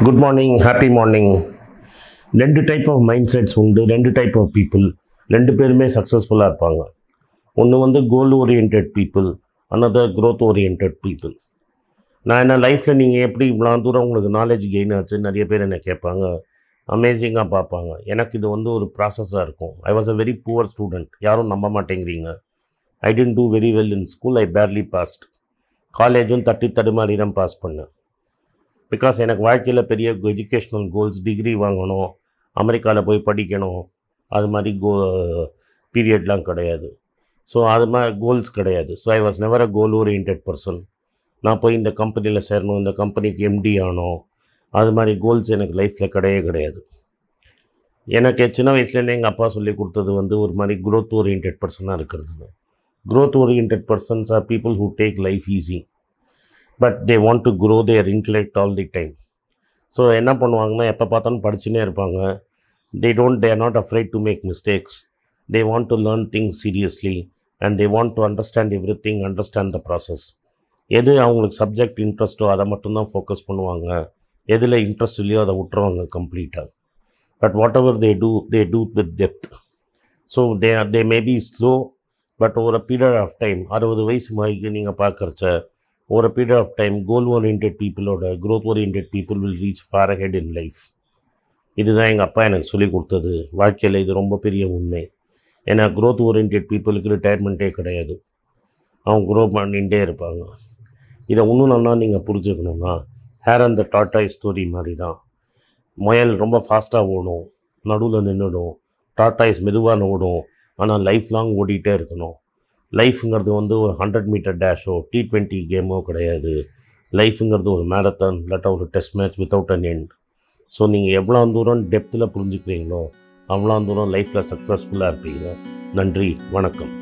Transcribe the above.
Good morning, happy morning. ரெண்டு type of mind sets உண்டு, ரெண்டு டைப் ஆஃப் பீப்புள். ரெண்டு பேருமே சக்ஸஸ்ஃபுல்லாக இருப்பாங்க. ஒன்று வந்து goal orient people, another growth orient people. நான் என்ன லைஃப்பில் நீங்கள் எப்படி இவ்வளோ தூரம் உங்களுக்கு நாலேஜ் கெயின் ஆச்சு நிறைய பேர் என்னை கேட்பாங்க, அமேசிங்காக பார்ப்பாங்க. எனக்கு இது வந்து ஒரு ப்ராசஸாக இருக்கும். I was a very poor student. யாரும் நம்ப மாட்டேங்கிறீங்க. I tend to very well in school. I barely passed. காலேஜும் தட்டி தடுமாறி தான் பாஸ் பண்ணேன். பிகாஸ் எனக்கு வாழ்க்கையில் பெரிய எஜுகேஷ்னல் கோல்ஸ், டிகிரி வாங்கணும், அமெரிக்காவில் போய் படிக்கணும், அது மாதிரி பீரியட்லாம் கிடையாது. ஸோ அது மாதிரி கோல்ஸ் கிடையாது. So I was never a goal orient person. நான் போய் இந்த கம்பெனியில் சேரணும், இந்த கம்பெனிக்கு எம்டி ஆகணும், அது மாதிரி கோல்ஸ் எனக்கு லைஃப்பில் கிடையாது. எனக்கு சின்ன வயசுலேருந்து எங்கள் அப்பா சொல்லி கொடுத்தது வந்து ஒரு மாதிரி க்ரோத் ஓரியன்ட் பர்சனாக இருக்கிறது. Growth orient persons are people who take life easy, but they want to grow their intellect all the time. So என்ன பண்ணுவாங்கன்னா, எப்போ பார்த்தாலும் படிச்சுனே இருப்பாங்க. They are not afraid to make mistakes. They want to learn things seriously and they want to understand everything, understand the process. எது அவங்களுக்கு subject இன்ட்ரெஸ்ட்டோ அதை மட்டும்தான் ஃபோக்கஸ் பண்ணுவாங்க. எதில் இன்ட்ரெஸ்ட் இல்லையோ அதை விட்டுருவாங்க கம்ப்ளீட்டாக. But whatever they do with depth. So they may be slow, but ஒரு பீரியட் ஆஃப் டைம் 60 வயசு மாதிரி நீங்கள் பார்க்குறச்ச over a period of time, goal-oriented people or growth-oriented people will reach far ahead in life. இதுதான் எங்கள் அப்பா எனக்கு சொல்லிக் கொடுத்தது. வாழ்க்கையில் இது ரொம்ப பெரிய உண்மை. ஏன்னா க்ரோத் ஓரியன்ட் பீப்புளுக்கு ரிட்டையர்மெண்ட்டே கிடையாது. அவங்க க்ரோ பண்ணிகிட்டே இருப்பாங்க. இதை இன்னும் நல்லா நீங்கள் புரிஞ்சுக்கணுன்னா, ஹேர் அண்ட் த டாட்டாய் ஸ்டோரி மாதிரி தான். முயல் ரொம்ப ஃபாஸ்ட்டாக ஓடும், நடுவில் நின்றுடும். டாட்டாய்ஸ் மெதுவாக ஓடும், ஆனால் லைஃப் லாங் ஓடிட்டே இருக்கணும். லைஃபுங்கிறது வந்து ஒரு 100 மீட்டர் டேஷோ T20 கேமோ கிடையாது. லைஃபுங்கிறது ஒரு மேரத்தான், இல்லாட்டா ஒரு test match without an end. So நீங்கள் எவ்வளோ தூரம் டெப்த்தில் புரிஞ்சுக்கிறீங்களோ அவ்வளோ தூரம் லைஃப்பில் சக்ஸஸ்ஃபுல்லாக இருப்பீங்க. நன்றி, வணக்கம்.